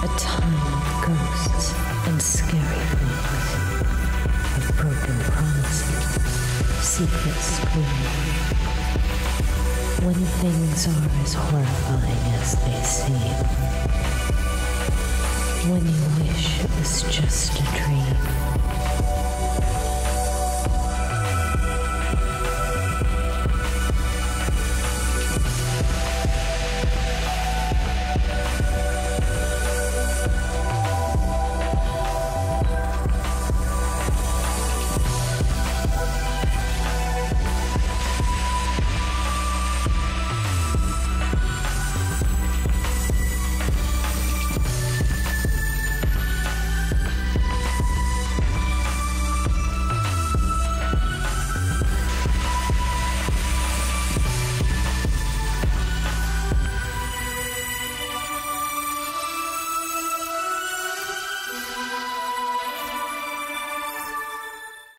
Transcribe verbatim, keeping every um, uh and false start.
A time of ghosts and scary things, of broken promises, secrets screaming. When things are as horrifying as they seem. When you wish it was just a dream.